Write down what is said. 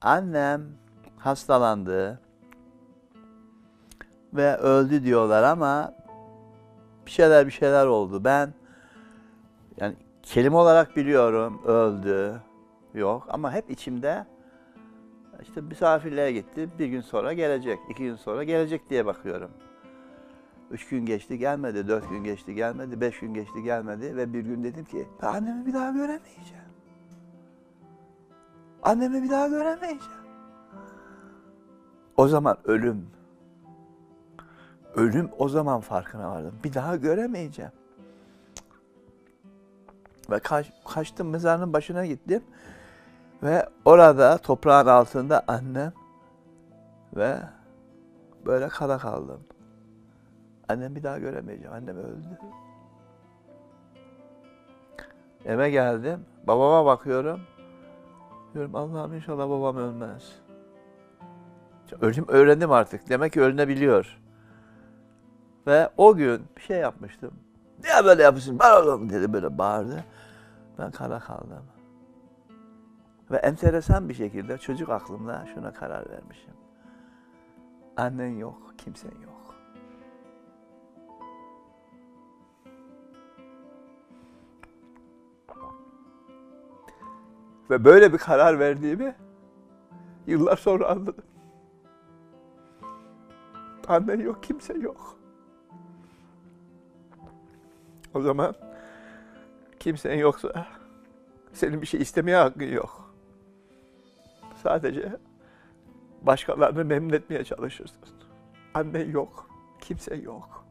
Annem hastalandı ve öldü diyorlar ama bir şeyler oldu. Ben yani kelime olarak biliyorum öldü, yok ama hep içimde işte misafirliğe gitti, bir gün sonra gelecek, 2 gün sonra gelecek diye bakıyorum. 3 gün geçti gelmedi, 4 gün geçti gelmedi, 5 gün geçti gelmedi ve bir gün dedim ki annemi bir daha göremeyeceğim. Annemi bir daha göremeyeceğim. O zaman ölüm o zaman farkına vardım. Bir daha göremeyeceğim. Ve kaçtım mezarının başına gittim. Ve orada toprağın altında annem ve böyle kala kaldım. Annemi bir daha göremeyeceğim. Annem öldü. Eve geldim. Babama bakıyorum. Diyorum Allah'ım inşallah babam ölmez. Ölüm öğrendim artık. Demek ki ölünebiliyor. Ve o gün bir şey yapmıştım. Niye böyle yapıyorsun? Ben oğlum dedi böyle bağırdı. Ben kala kaldım. Ve enteresan bir şekilde çocuk aklımda şuna karar vermişim. Annen yok, kimsen yok. Ve böyle bir karar verdiğimi yıllar sonra anladım. Annen yok, kimse yok. O zaman kimsen yoksa senin bir şey istemeye hakkın yok. Sadece başkalarını memnun etmeye çalışırsın. Annen yok, kimse yok.